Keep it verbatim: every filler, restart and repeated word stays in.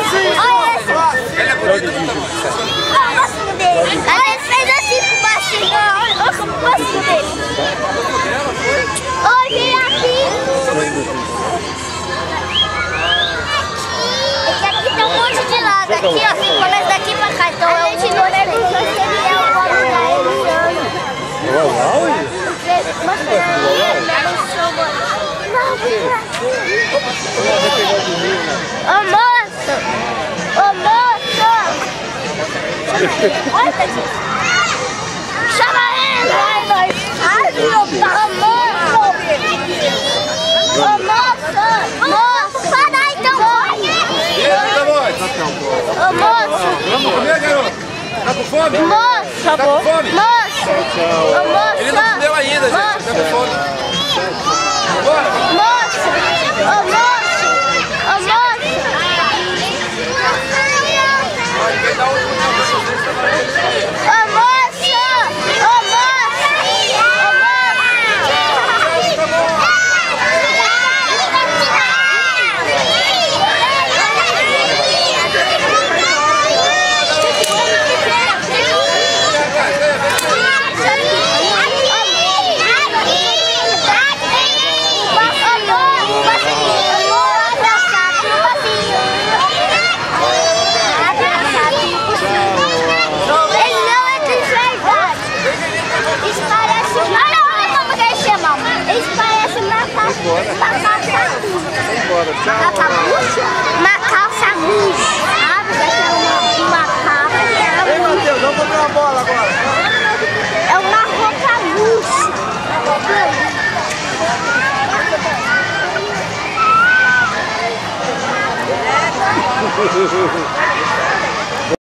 Olha esse. Ele é bonito. Eu gosto dele. Olha, ele fez assim com o baixinho. Olha como eu gosto dele. Olha aqui. Esse aqui tem um monte de lado. Aqui, ó, você começa daqui pra cá. Então a gente não leva o que ele é o homem da ele. Mostra aí, ô moço! Ô moço! Chama ele! Ai, nós! Ai, meu pai! Ô moço! Ô moço! Moço! Para aí, então! Ô moço! Vamos comer, garoto? Tá com fome? Moço! Tá com fome? Moço! Ô moço! Ele não comeu ainda, gente. Tá com fome. Bora! Moço! Ô moço! Ô moço! Vai dar outro pra vocês também. Ô moço! Ô moço! Ô Macaco sabujo. Ah, porque é um macaco. Ei, Matheus, vamos comer uma bola agora. É uma roupa luxo.